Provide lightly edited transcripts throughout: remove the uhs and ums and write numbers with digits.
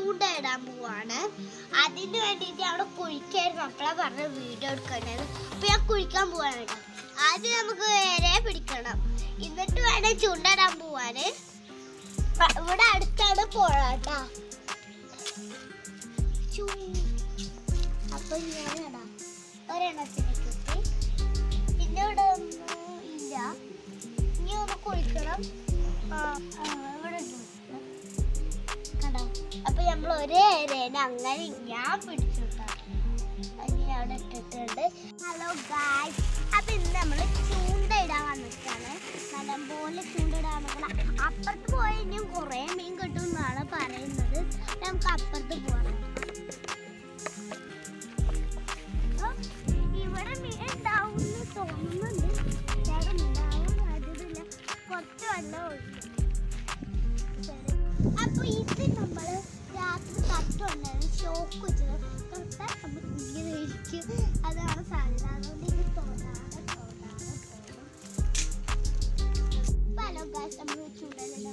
ചൂണ്ടയിടാൻ പോവാണ്. അതിന് വേണ്ടിയിട്ട് അവിടെ കുഴിക്കായിരുന്നു. അപ്പോഴാണ് പറഞ്ഞ വീഡിയോ എടുക്കേണ്ടത്. അപ്പൊ ഞാൻ കുഴിക്കാൻ പോവാണ് കേട്ടോ. ആദ്യം നമുക്ക് വരെ പിടിക്കണം, എന്നിട്ട് വേണം ചൂണ്ടയിടാൻ പോവാന്. ഇവിടെ അടുത്താണ് പുഴ കേട്ടോ. അപ്പൊ ഞാനിടാം ഒരെണ്ണത്തിന് കിട്ടി. പിന്നെ ഇവിടെ ഒന്നും ഇല്ല. ഇനി ഒന്ന് കുഴിക്കണം. ഇവിടെ കണ്ടോ. അപ്പൊ നമ്മൾ ഒരേ ഏരിയനെ അങ്ങനെ ഞാൻ പിടിച്ചു അവിടെ ഇട്ടിട്ടുണ്ട്. ഹലോ ഗായ്സ്, അപ്പൊ ഇന്ന് നമ്മള് ചൂണ്ടയിടാൻ വന്നിട്ടാണ്. നല്ലപോലെ ചൂണ്ടയിടാൻ നോക്കണം. അപ്പുറത്ത് പോയി ഇനിയും കുറെ മീൻ കിട്ടും എന്നാണ് പറയുന്നത്. നമുക്ക് അപ്പുറത്ത് പോകാം. ഇവിടെ മീൻ ഉണ്ടാവുമെന്ന് തോന്നുന്നുണ്ട്. ഉണ്ടാവും അതില്ല, കുറച്ച് വെള്ളം ഒഴിക്കും. അപ്പൊ ഇത് നമ്മള് രാത്രി തട്ടുണ്ടായിരുന്നു, ഷോക്ക് വെച്ചത് തൊട്ടാൽ നമ്മൾ ഇങ്ങനെ ഇരിക്കും. അതാണ് സാധ്യത. അതുകൊണ്ട് ഇത് തോന്നാതെ തോന്നും. പല കാശ് നമ്മൾ ചൂടലിടാൻ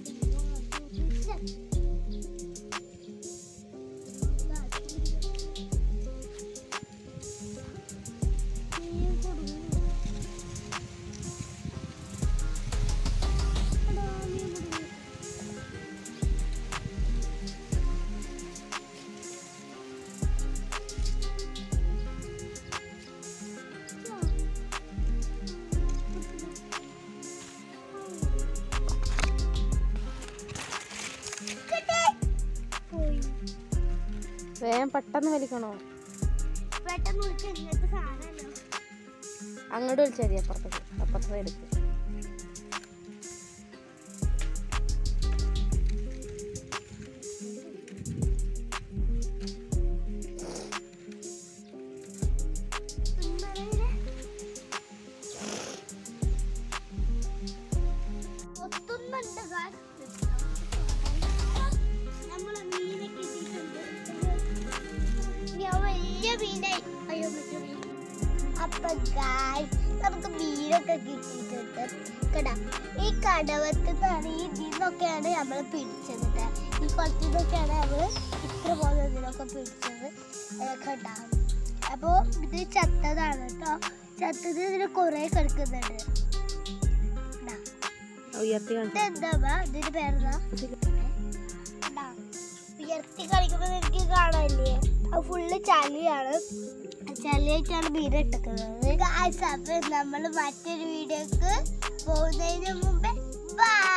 വേഗം പെട്ടെന്ന് വലിക്കണോ? പെട്ടെന്ന് ഇങ്ങനത്തെ സാധനമല്ലോ. അങ്ങോട്ട് വലിച്ചാൽ മതി. അപ്പുറത്തെ എടുക്കും. അപ്പൊ ഗായ്സ്, നമുക്ക് മീനൊക്കെ കിട്ടിയിട്ടുണ്ട് കേട്ടാ. ഈ കടവത്താണ്, ഈ ഇതിന്നൊക്കെയാണ് നമ്മൾ പിടിച്ചത്. ഈ കുളത്തിന്നൊക്കെയാണ് നമ്മൾ ഇത്ര പോലെ ഇതിനൊക്കെ പിടിച്ചത് കേട്ടാ. അപ്പൊ ഇത് ചത്തതാണ് കേട്ടോ. ചത്തത് ഇതിന് കുറെ കിടക്കുന്നുണ്ട്. ഇതെന്താ ഇതിന്റെ പേരെന്താ? ഉയർത്തി കളിക്കുമ്പോ എനിക്ക് കാണാനില്ലേ, അത് ഫുള്ള് ചളിയാണ്. ചളിയായിട്ടാണ് മീൻ ഇട്ടിക്കുന്നത്. അപ്പൊ നമ്മൾ മറ്റൊരു വീഡിയോക്ക് പോകുന്നതിന് മുമ്പേ ബൈ.